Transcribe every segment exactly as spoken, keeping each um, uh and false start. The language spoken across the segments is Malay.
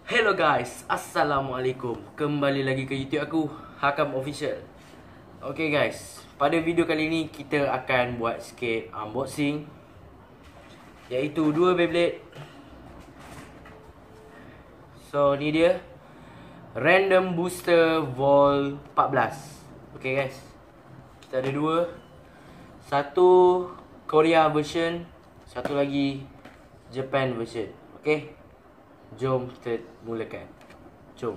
Hello guys, Assalamualaikum. Kembali lagi ke YouTube aku, Hakam Official. Okay guys, pada video kali ni kita akan buat sikit unboxing, iaitu dua Beyblade. So ni dia Random Booster Vol empat belas. Okay guys, kita ada dua. Satu Korea version, satu lagi Japan version. Okay, jom kita mulakan. Jom.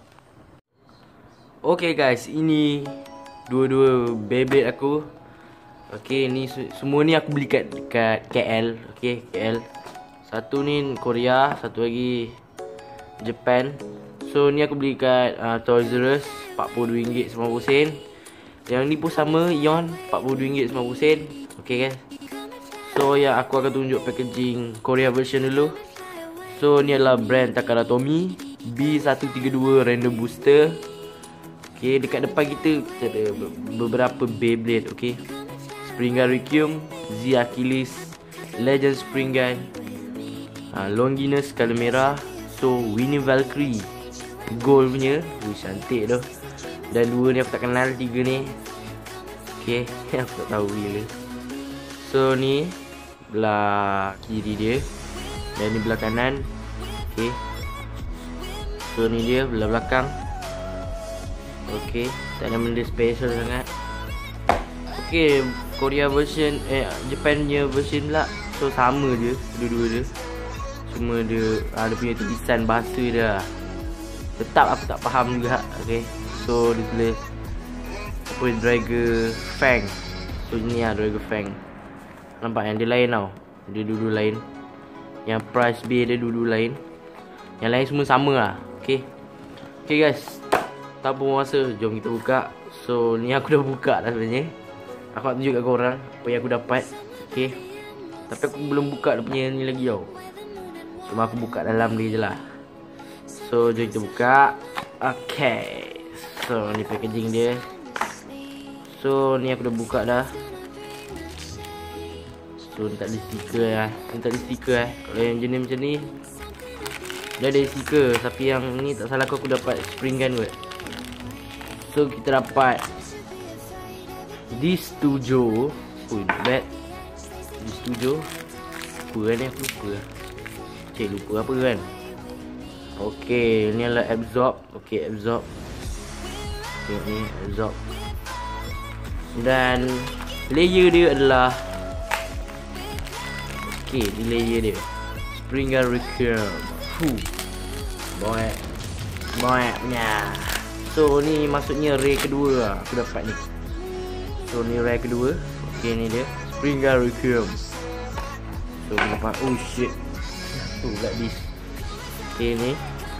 Okay guys, ini dua-dua Beyblade aku. Okay, ni semua ni aku beli kat, kat K L. Okay, K L. Satu ni Korea, satu lagi Japan. So ni aku beli kat uh, Toys R Us, empat puluh dua ringgit sembilan puluh sen. Yang ni pun sama, Ion, empat puluh dua ringgit sembilan puluh sen. Okay guys. So yang aku akan tunjuk packaging Korea version dulu. So ni adalah brand Takara Tomy B seratus tiga puluh dua Random Booster. Okay, dekat depan kita kita ada beberapa Beyblade. Okay, Spring Gun Requiem, Z Achilles, Legend Spring Gun, uh, Longinus color merah. So Winnie Valkyrie gold punya. Wih, cantik tu. Dan dua ni aku tak kenal, tiga ni okay, aku tak tahu gila. So ni belah kiri dia, dan ni belah kanan. Okay, so ni dia belah belakang. Okay, tak ada benda special sangat. Okay, Korea version, eh Japan punya version pula. So sama je, dua-dua dia. Cuma dia ada punya tulisan bahasa dia. Tetap aku tak faham juga. Okay, so dia tulis apa, Dragon Fang. So ni lah Dragon Fang. Nampak yang dia lain tau. Dia dua-dua lain. Yang price B dia dua-dua lain. Yang lain semua sama lah. Okay, okay guys, tak buang masa, jom kita buka. So ni aku dah buka dah sebenarnya. Aku nak tunjuk kat korang apa yang aku dapat. Okay, tapi aku belum buka dia punya ni lagi tau. Cuma aku buka dalam dia je lah. So jom kita buka. Okay, so ni packaging dia. So ni aku dah buka dah. So ni tak ada stiker lah. Ni tak ada stiker eh. Kalau yang jenis macam ni dah ada stiker. Tapi yang ni tak salah aku, aku dapat spring gun kot. So kita dapat This Tujo. Oh, not bad. This Tujo. Apa kan ni, aku lupa lah. Cik lupa apa kan. Okay, ni adalah Absorb. Okay, Absorb. Tengok ni, Absorb. Dan layer dia adalah, okay, ni layer dia Spring Gun Requiem. Fuh, boy, boy punya. So ni maksudnya rare kedua lah aku dapat ni. So ni rare kedua. Okay, ni dia Spring Gun Requiem. So aku dapat, oh shit, tu like this. Okay ni,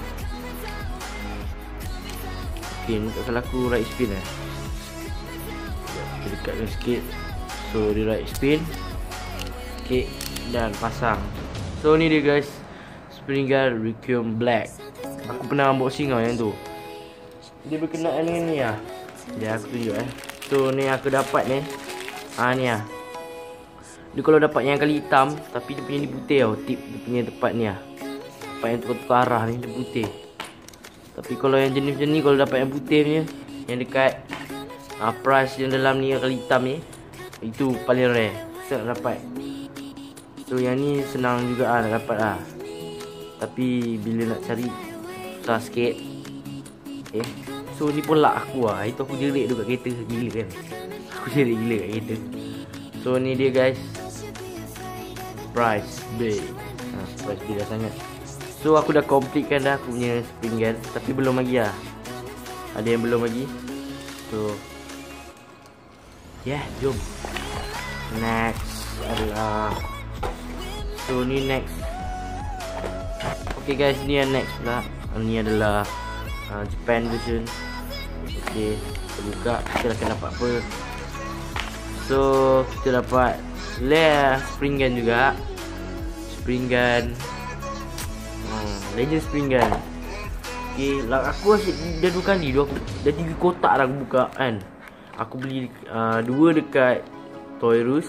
okay ni tak salah aku right spin lah. Kita dekatkan sikit. So dia right spin. Okay, dan pasang. So ni dia guys, Spring Gun Requiem Black. Aku pernah unboxing tau yang tu. Dia berkenaan dengan ni lah. Dia aku tunjuk eh. So ni aku dapat ni. Ah ni lah. Dia kalau dapat yang kali hitam, tapi dia punya ni putih tau. Tip dia punya tempat ni lah. Tempat yang tukar-tukar arah ni dia putih. Tapi kalau yang jenis macam ni, kalau dapat yang putih punya, yang dekat ah, price yang dalam ni yang kali hitam ni, itu paling rare. Saya nak dapat. So yang ni senang juga lah nak dapat lah. Tapi bila nak cari susah sikit. Okay, so ni pun lah aku lah. Itu aku jerit tu kat kereta. Gila kan. Aku jerit gila kat kereta. So ni dia guys, price B. ha, Price B dah sangat. So aku dah completekan dah aku punya spring gun. Tapi belum lagi lah. Ada yang belum lagi. So yeah, jom. Next adalah, so ni next. Okay guys, ni yang next pula. Ni adalah uh, Japan version. Okay, kita buka. Kita akan dapat apa. So kita dapat layer spring gun juga. Spring gun, hmm, Legend Spring Gun. Okay, lah aku asyik dah dua kali dah, aku dah tiga kotak dah aku buka kan. Aku beli uh, dua dekat Toys R Us.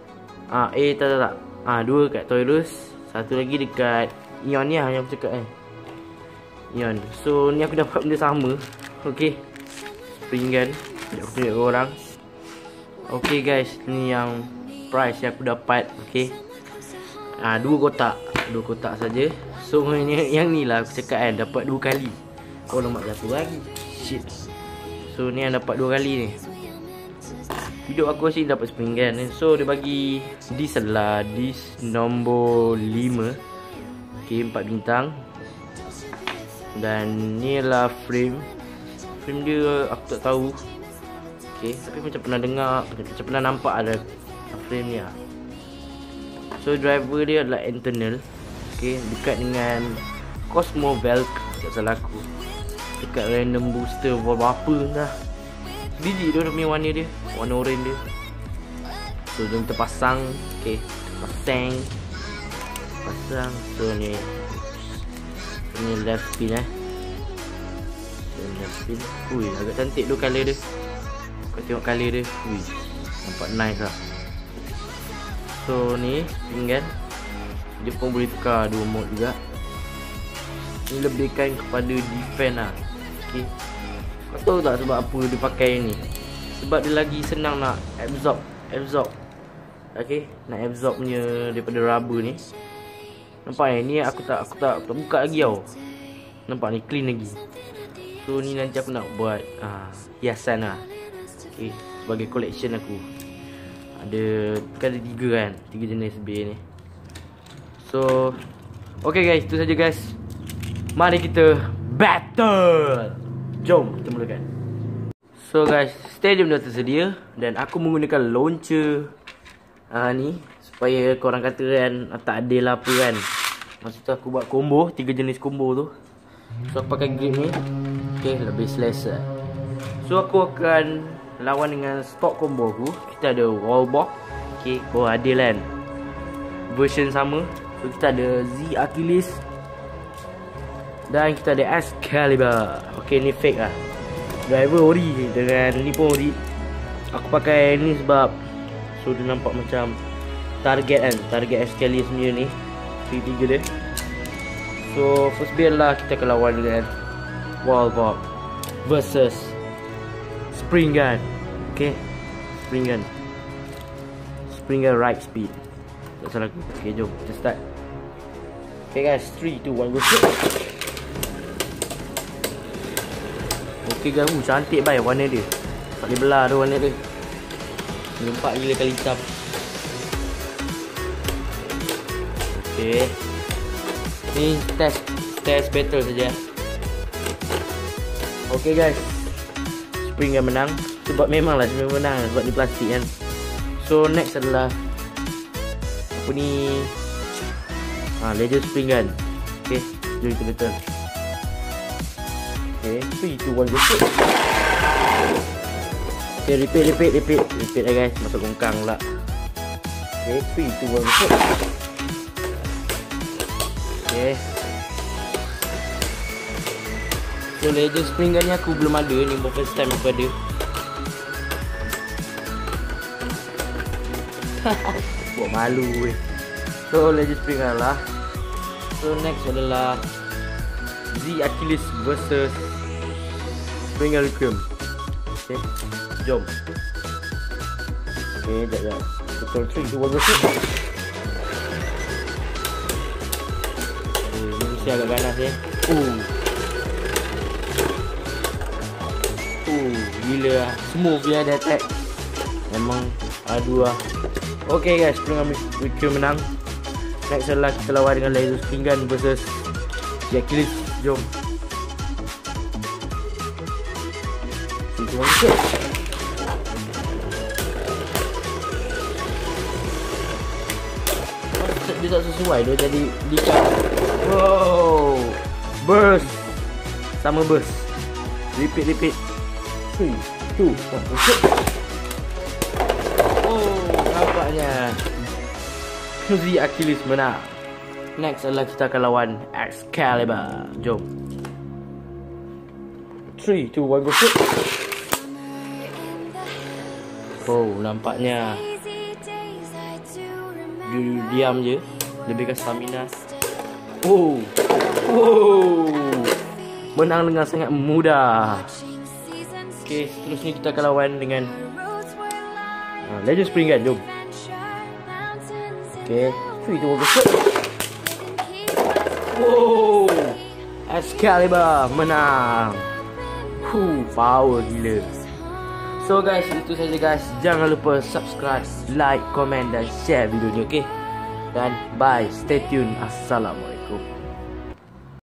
Ah, eh tak tak tak. Ah, dua dekat Toys R Us, satu lagi dekat Ion ni lah yang aku cakap eh. Yon. So ni aku dapat benda sama. Okay, spring gun. Aku tunjuk ke korang. Okay guys, ni yang price yang aku dapat. Okay, ah, dua kotak. Dua kotak saja. So yang, yang ni lah aku cakap kan, dapat dua kali. Oh nombor satu lagi. Shit. So ni yang dapat dua kali ni. Hidup aku asyik dapat spring gun. So dia bagi dis adalah dis nombor lima. Okay, empat bintang. Dan ni adalah frame. Frame dia aku tak tahu. Okay, tapi macam pernah dengar, macam pernah nampak ada frame ni lah. So driver dia adalah internal. Okay, dekat dengan Cosmo Velk, tak salah aku. Dekat random booster berapa dah. Biji tu dia punya warna dia, warna orange dia. So jom kita pasang. Okay, pasang. Pasang. So ni ni left spin eh. So left spin. Ui, agak cantik tu colour dia. Kau tengok colour dia. Ui, nampak nice lah. So ni spin kan, dia pun boleh tukar dua mode juga. Ni lebihkan kepada defense lah. Okay, kau tahu tak sebab apa dia pakai ni? Sebab dia lagi senang nak absorb. Absorb. Okay, nak absorb punya daripada rubber ni. Nampak ni, ni aku tak aku tak, aku tak buka lagi tau. Nampak ni clean lagi. So ni nanti aku nak buat ah, hiasan lah. Okay, sebagai collection aku. Ada, kan ada tiga kan, tiga jenis B ni. So okay guys, itu saja guys. Mari kita battle. Jom kita mulakan. So guys, stadium dah tersedia. Dan aku menggunakan launcher ah, ni supaya korang kata kan tak adil lah apa kan. Masa tu aku buat combo, tiga jenis combo tu. So aku pakai grip ni. Okay, lebih selesa. So aku akan lawan dengan stock combo aku. Kita ada wall box. Okay, oh adil kan, version sama. So kita ada Z Achilles. Dan kita ada Excalibur. Okay, ni fake lah. Driver ori dengan ni pun ori. Aku pakai ni sebab so dia nampak macam target kan, target Excalibur sendiri ni. Tiga dia. So first build lah kita akan lawan dengan wall box versus spring gun. Okay, spring gun. Spring gun right speed. Tak salah aku. Okay, jom kita start. Okay guys, three, two, one, go. Okay guys, uh, cantik bai warna dia. Tak boleh belah tu warna dia. Nampak gila kali hitam. Okay, ni test test battle saja. Okay guys, spring gun menang. Sebab memanglah spring gun menang, sebab ni plastik kan. So next adalah apa ni, ha, laser spring gun. Okay, jom kita battle. Okay, three, two, one, go. Okay, repeat, repeat, repeat Repeat lah guys, masuk gongkang pula. Okay, three, two, one, go. Okay, so laser spring gun ni aku belum ada. Ni first time aku ada. Buat malu weh. So laser spring gun lah. So next adalah Z Achilles versus spring gun Requiem. Okay, jom. Okay, jap jap. Betul, three, two, one, go. Ni agak ganas eh. Oh. Oh, gila lah. Smooth dia ada attack. Memang adu lah. Okay guys, spring gun Requiem menang. Next adalah kita lawan dengan laser spring gun versus Achilles. Jom. Itu macam dia tak sesuai, dia jadi dekat. Wow, burst. Sama burst. Repeat, repeat. three, two, one, go. Oh, nampaknya Z Achilles menang. Next adalah kita akan lawan Excalibur. Jom. three, two, one, go. Oh, nampaknya dia diam je. Lebihkan stamina. Oh. Oh. menang dengan sangat mudah. Okay, seterusnya kita akan lawan dengan uh, Legend Spring Gun. Jom. Okay, three, two, one, go. Wow, Excalibur menang. Huh, power gila. So guys, itu saja guys. Jangan lupa subscribe, like, komen dan share video ni, okay? Dan bye, stay tune. Assalamualaikum.